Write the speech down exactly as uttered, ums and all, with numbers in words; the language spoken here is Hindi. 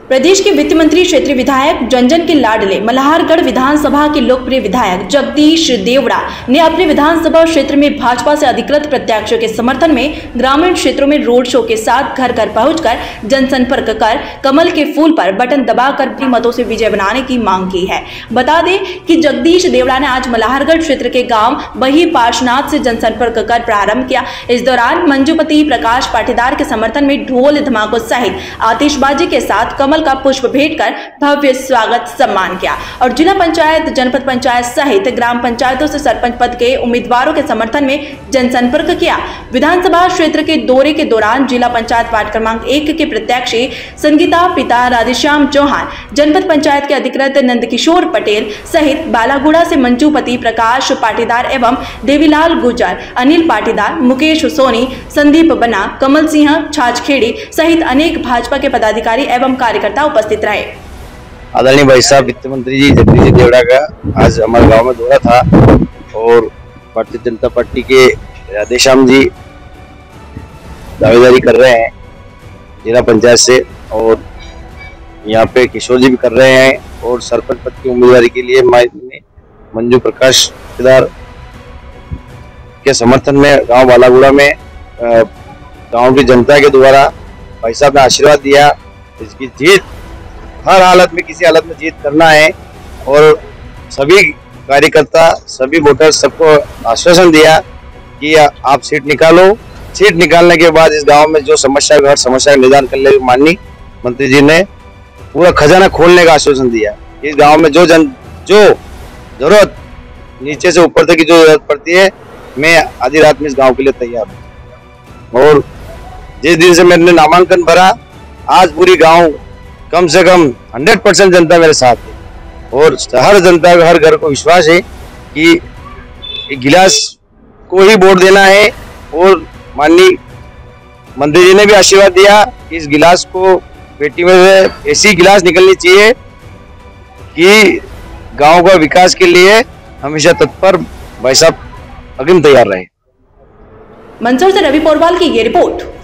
प्रदेश के वित्त मंत्री क्षेत्रीय विधायक जन-जन के लाडले मल्हारगढ़ विधानसभा के लोकप्रिय विधायक जगदीश देवड़ा ने अपने विधानसभा क्षेत्र में भाजपा से अधिकृत प्रत्याशियों के समर्थन में ग्रामीण क्षेत्रों में रोड शो के साथ घर घर पहुंचकर जनसंपर्क कर कमल के फूल पर बटन दबाकर अपनी मतों से विजय बनाने की मांग की है। बता दें कि जगदीश देवड़ा ने आज मल्हारगढ़ क्षेत्र के गाँव बही पार्शनाथ से जनसंपर्क कर प्रारंभ किया। इस दौरान मंजूपति प्रकाश पाटीदार के समर्थन में ढोल धमाकों सहित आतिशबाजी के साथ कमल का पुष्प भेंट कर भव्य स्वागत सम्मान किया और जिला पंचायत, जनपद पंचायत सहित ग्राम पंचायतों से सरपंच पद के उम्मीदवारों के समर्थन में जनसंपर्क किया। विधानसभा क्षेत्र के दौरे के दौरान जिला पंचायत वार्ड क्रमांक एक के प्रत्याशी संगीता पिता राधेश्याम चौहान, जनपद पंचायत के अधिकृत नंदकिशोर पटेल सहित बालागुड़ा से मंजूपति प्रकाश पाटीदार एवं देवीलाल गुर्जर, अनिल पाटीदार, मुकेश सोनी, संदीप बना, कमल सिंह छाछखेड़ी सहित अनेक भाजपा के पदाधिकारी एवं कार्यकर्ता उपस्थित रहे। आदरणीय भाई साहब वित्त मंत्री जी जगदीश देवड़ा का आज हमारे गांव में दौरा था और भारतीय जनता पार्टी के राधेश्याम जी दावेदारी कर रहे हैं जिला पंचायत से और यहाँ पे किशोर जी भी कर रहे हैं और सरपंच पद की उम्मीदवारी के लिए मंजू प्रकाश पाटीदार के समर्थन में गांव बालागुड़ा में गांव की जनता के द्वारा भाई साहब ने आशीर्वाद दिया। इसकी जीत हर हालत में, किसी हालत में जीत करना है और सभी कार्यकर्ता, सभी वोटर सबको आश्वासन दिया कि आप सीट निकालो। सीट निकालने के बाद इस गांव में जो समस्या हर समस्या का निदान करने माननीय मंत्री जी ने पूरा खजाना खोलने का आश्वासन दिया। इस गांव में जो जन जो जरूरत नीचे से ऊपर तक की जो जरूरत पड़ती है, मैं आधी रात में इस गांव के लिए तैयार हूँ। और जिस दिन से मैंने नामांकन भरा, आज पूरी गांव कम से कम सौ परसेंट जनता मेरे साथ है और हर जनता का, हर घर को विश्वास है कि गिलास को ही वोट देना है। और माननीय मंत्री जी ने भी आशीर्वाद दिया कि इस गिलास को पेटी में से ऐसी गिलास निकलनी चाहिए कि गांव का विकास के लिए हमेशा तत्पर भाई साहब अग्रिम तैयार रहे। मंदसौर से रवि पोरवाल की ये रिपोर्ट।